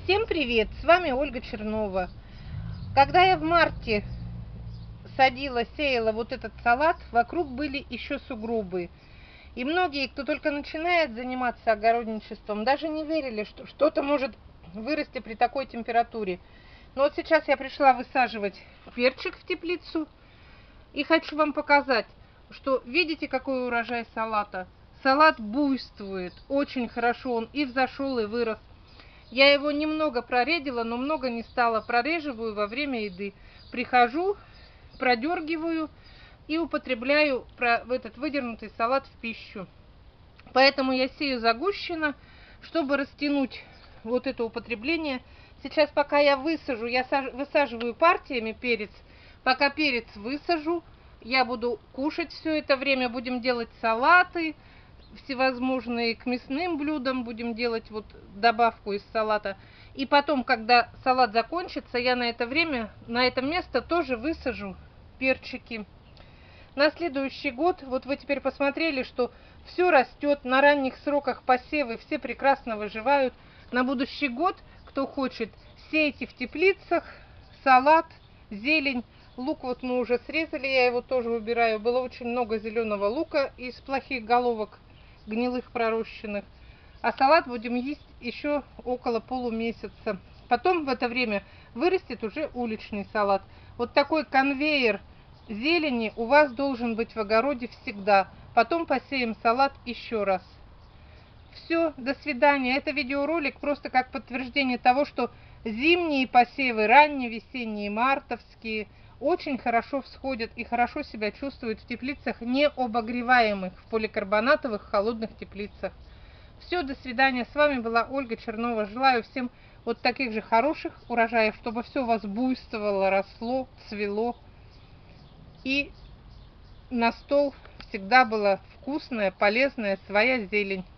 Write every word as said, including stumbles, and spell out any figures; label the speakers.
Speaker 1: Всем привет! С вами Ольга Чернова. Когда я в марте садила, сеяла вот этот салат, вокруг были еще сугробы. И многие, кто только начинает заниматься огородничеством, даже не верили, что что-то может вырасти при такой температуре. Но вот сейчас я пришла высаживать перчик в теплицу. И хочу вам показать, что видите, какой урожай салата? Салат буйствует, очень хорошо, он и взошел, и вырос. Я его немного проредила, но много не стала. Прореживаю во время еды. Прихожу, продергиваю и употребляю в этот выдернутый салат в пищу. Поэтому я сею загущенно, чтобы растянуть вот это употребление. Сейчас, пока я высажу, я высаживаю партиями перец. Пока перец высажу, я буду кушать все это время. Будем делать салаты всевозможные, к мясным блюдам будем делать вот добавку из салата. И потом, когда салат закончится, я на это время, на это место тоже высажу перчики. На следующий год, вот вы теперь посмотрели, что все растет, на ранних сроках посевы все прекрасно выживают. На будущий год, кто хочет, сейте в теплицах салат, зелень. Лук вот мы уже срезали, я его тоже убираю. Было очень много зеленого лука из плохих головок, гнилых пророщенных. А салат будем есть еще около полумесяца. Потом в это время вырастет уже уличный салат. Вот такой конвейер зелени у вас должен быть в огороде всегда. Потом посеем салат еще раз. Все, до свидания. Это видеоролик просто как подтверждение того, что зимние посевы, ранние весенние, мартовские, очень хорошо всходят и хорошо себя чувствуют в теплицах, не обогреваемых, в поликарбонатовых холодных теплицах. Все, до свидания. С вами была Ольга Чернова. Желаю всем вот таких же хороших урожаев, чтобы все у вас буйствовало, росло, цвело. И на стол всегда была вкусная, полезная своя зелень.